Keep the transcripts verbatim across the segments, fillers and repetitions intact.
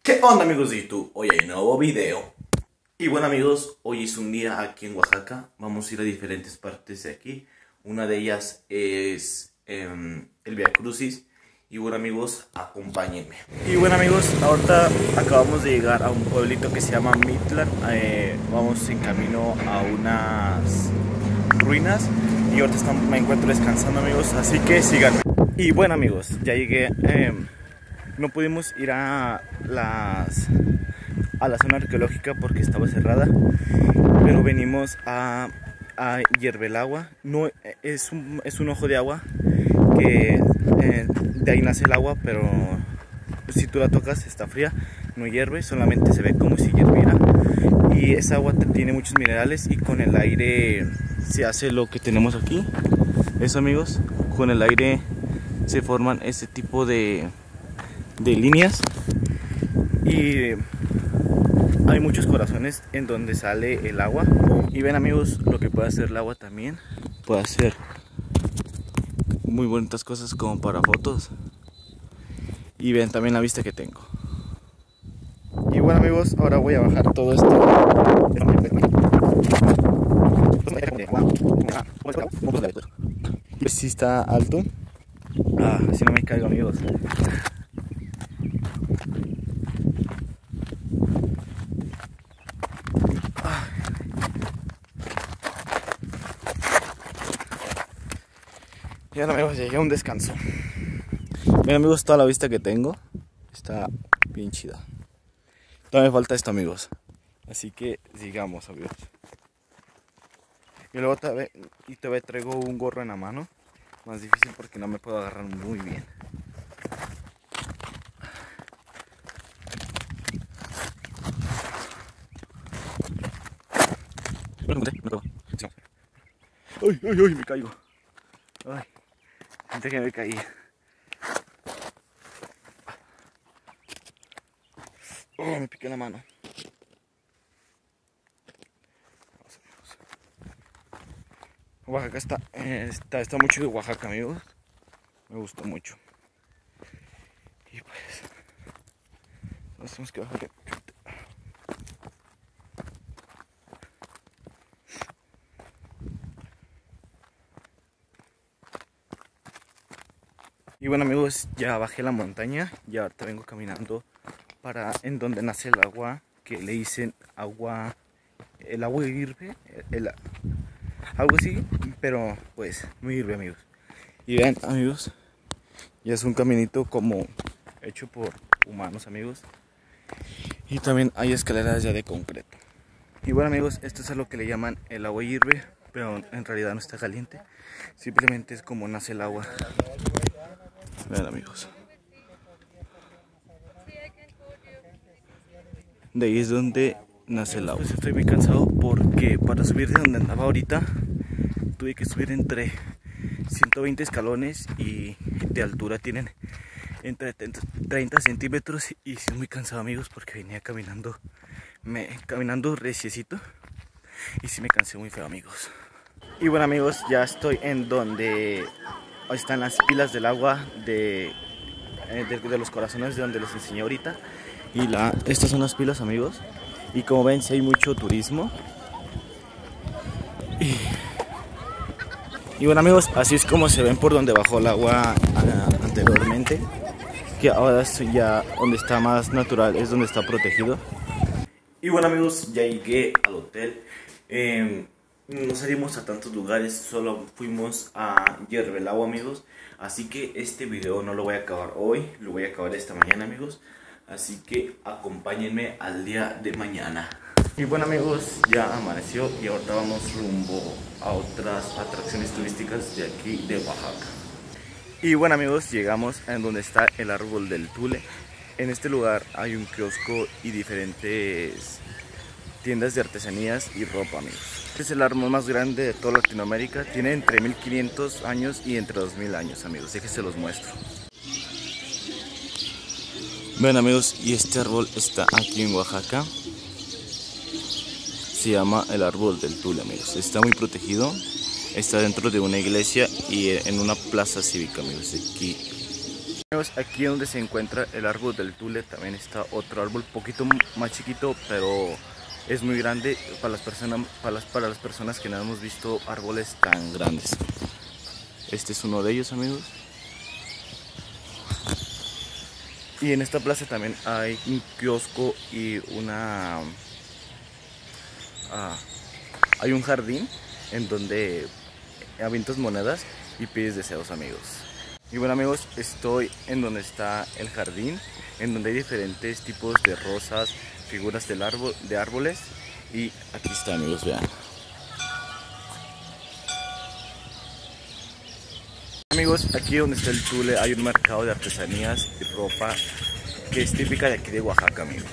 ¿Qué onda, amigos de YouTube? Hoy hay un nuevo video. Y bueno, amigos, hoy es un día aquí en Oaxaca. Vamos a ir a diferentes partes de aquí. Una de ellas es eh, el Vía Crucis. Y bueno, amigos, acompáñenme. Y bueno, amigos, ahorita acabamos de llegar a un pueblito que se llama Mitlan. eh, Vamos en camino a unas ruinas. Y ahorita estamos, me encuentro descansando, amigos, así que síganme. Y bueno, amigos, ya llegué. eh, No pudimos ir a las a la zona arqueológica porque estaba cerrada, pero venimos a, a Hierbelagua. No, es un, es un ojo de agua que eh, de ahí nace el agua, pero si tú la tocas está fría, no hierve, solamente se ve como si hirviera. Y esa agua tiene muchos minerales y con el aire se hace lo que tenemos aquí. Eso, amigos, con el aire se forman ese tipo de de líneas y hay muchos corazones en donde sale el agua. Y ven, amigos, lo que puede hacer el agua también. Puede hacer muy bonitas cosas como para fotos. Y ven también la vista que tengo. Y bueno, amigos, ahora voy a bajar todo esto. Si está alto. Ah, si no me caigo, amigos. Y ahora, amigos, llegué a un descanso. Miren, amigos, toda la vista que tengo está bien chida. Todavía me falta esto, amigos. Así que sigamos, amigos. Y luego todavía, y todavía traigo un gorro en la mano. Más difícil porque no me puedo agarrar muy bien. Ay, ay, ay, me caigo. Ay, siento que me caí. Oh, me piqué la mano. Oaxaca está, eh, está, está muy chido Oaxaca, amigos. Me gustó mucho. Y pues, nos tenemos que bajar. Y bueno, amigos, ya bajé la montaña y ahorita vengo caminando para en donde nace el agua, que le dicen agua, el agua hirve, el, el, algo así, pero pues no hirve, amigos. Y vean, amigos, ya es un caminito como hecho por humanos, amigos. Y también hay escaleras ya de concreto. Y bueno, amigos, esto es a lo que le llaman el agua hirve, pero en realidad no está caliente, simplemente es como nace el agua. Vean, amigos, de ahí es donde nace el agua. Pues estoy muy cansado porque para subir de donde andaba ahorita tuve que subir entre ciento veinte escalones y de altura tienen entre treinta centímetros. Y estoy muy cansado, amigos, porque venía caminando me, caminando reciecito y sí me cansé muy feo, amigos. Y bueno, amigos, ya estoy en donde están las pilas del agua de, de, de los corazones, de donde les enseñé ahorita. Y la, estas son las pilas, amigos. Y como ven, sí hay mucho turismo. Y, y bueno, amigos, así es como se ven por donde bajó el agua uh, anteriormente. Que ahora es ya donde está más natural, es donde está protegido. Y bueno, amigos, ya llegué al hotel. Eh, no salimos a tantos lugares, solo fuimos a Hierbelagua, amigos. Así que este video no lo voy a acabar hoy, lo voy a acabar esta mañana, amigos. Así que acompáñenme al día de mañana. Y bueno, amigos, ya amaneció y ahorita vamos rumbo a otras atracciones turísticas de aquí de Oaxaca. Y bueno, amigos, llegamos en donde está el árbol del Tule. En este lugar hay un kiosco y diferentes tiendas de artesanías y ropa, amigos. Este es el árbol más grande de toda Latinoamérica. Tiene entre mil quinientos años y entre dos mil años, amigos. Déjense los muestro. Ven, amigos, y este árbol está aquí en Oaxaca. Se llama el árbol del Tule, amigos. Está muy protegido. Está dentro de una iglesia y en una plaza cívica, amigos. Aquí Aquí donde se encuentra el árbol del tule también está otro árbol poquito más chiquito, pero es muy grande para las personas, para las, para las personas que no hemos visto árboles tan grandes. Este es uno de ellos, amigos. Y en esta plaza también hay un kiosco y una ah, hay un jardín en donde avientas monedas y pides deseos, amigos. Y bueno, amigos, estoy en donde está el jardín, en donde hay diferentes tipos de rosas, figuras del árbol, de árboles. Y aquí está, amigos, vean. Amigos, aquí donde está el Tule hay un mercado de artesanías y ropa que es típica de aquí de Oaxaca, amigos.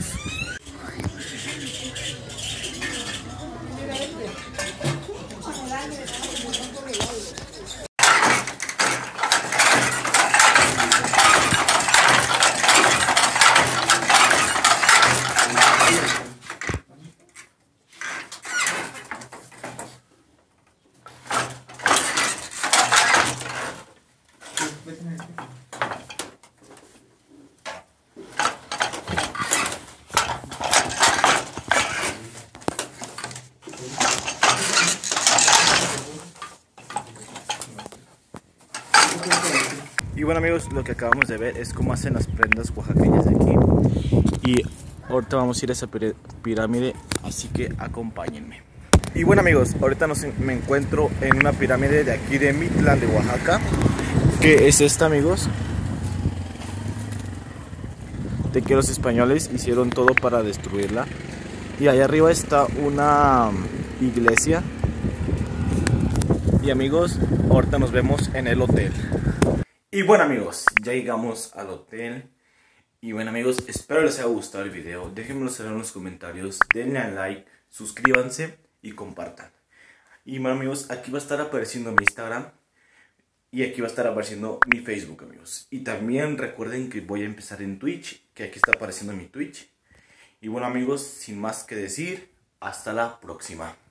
Y bueno, amigos, lo que acabamos de ver es cómo hacen las prendas oaxaqueñas de aquí. Y ahorita vamos a ir a esa pirámide, así que acompáñenme. Y bueno, amigos, ahorita nos, me encuentro en una pirámide de aquí de Mitlán de Oaxaca, que es esta, amigos, de que los españoles hicieron todo para destruirla. Y allá arriba está una iglesia. Y amigos, ahorita nos vemos en el hotel. Y bueno, amigos, ya llegamos al hotel. Y bueno, amigos, espero les haya gustado el video. Déjenmelo saber en los comentarios, denle a like, suscríbanse y compartan. Y bueno, amigos, aquí va a estar apareciendo mi Instagram y aquí va a estar apareciendo mi Facebook, amigos. Y también recuerden que voy a empezar en Twitch, que aquí está apareciendo mi Twitch. Y bueno, amigos, sin más que decir, hasta la próxima.